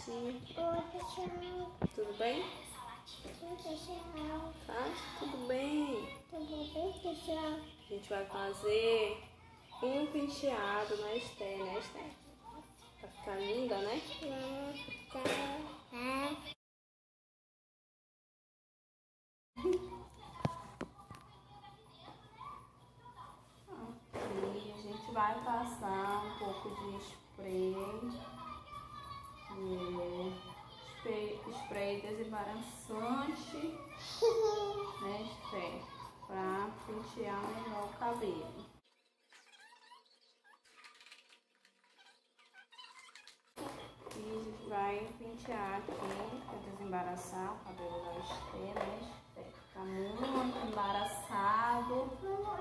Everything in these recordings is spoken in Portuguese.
Gracinha. Oi, pessoal. Tudo bem? Oi, pessoal. Tá? Tudo bem. Tudo bem, pessoal? A gente vai fazer um penteado na Esther, né, Esther? Pra ficar linda, né? Aqui a gente vai passar um pouco de spray. Spray desembaraçante, né, Esther? Pra pentear melhor o cabelo. E a gente vai pentear aqui para desembaraçar o cabelo da Esther, né, Esther? Tá muito embaraçado.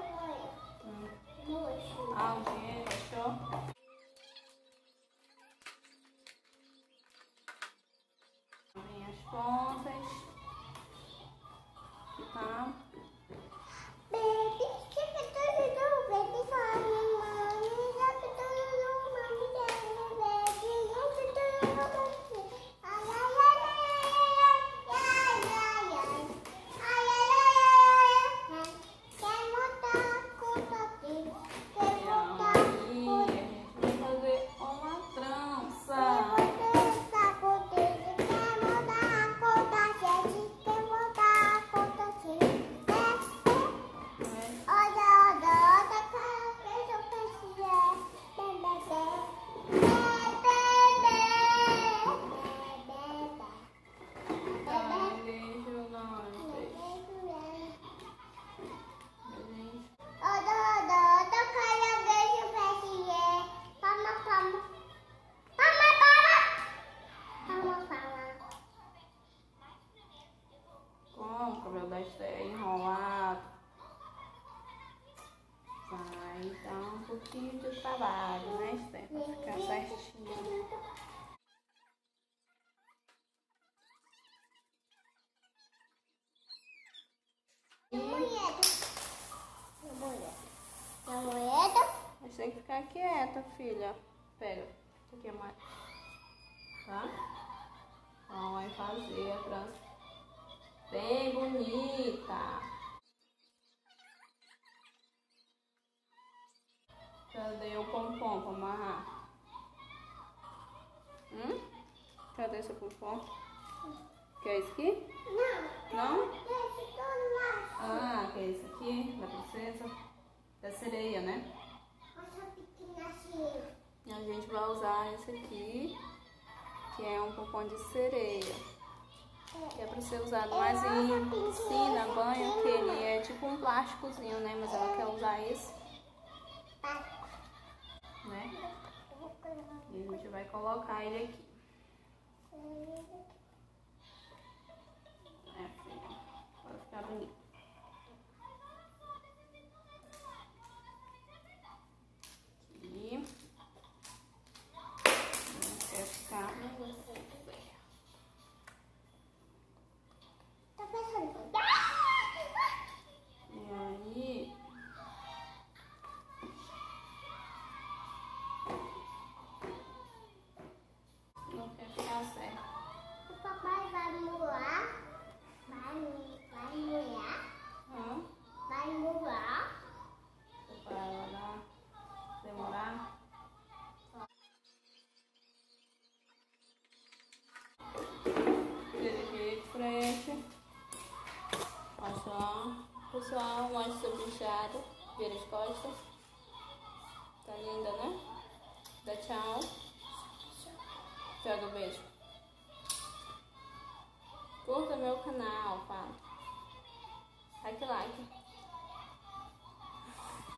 Ah, o dinheiro, achou? Vem as pontas. Tá? O cabelo da Esther enrolado vai dar um pouquinho de trabalho, né, Esther? Pra ficar certinho. Mas tem que ficar quieta, filha. Pega. Isso aqui é mais. Tá? Então vai fazer a trança bem bonita. Cadê o pompom pra amarrar? Cadê seu pompom? Quer esse aqui? Não? Ah, quer esse aqui? Da princesa? Da sereia, né? E a gente vai usar esse aqui, que é um pompom de sereia. Que é pra ser usado mais em piscina, banho, que ele é tipo um plásticozinho, né? Mas ela quer usar esse. Né? E a gente vai colocar ele aqui. É, filha. Para ficar bonito. Aqui. Não quer ficar. E aí. Não quer ficar certo. O papai vai morar? Vai morar? Vai morar? Para demorar. Vira de frente. Pessoal, mostra o seu penteado. Vira as costas. Tá linda, né? Dá tchau. Joga o beijo. Curta meu canal, fala. Like.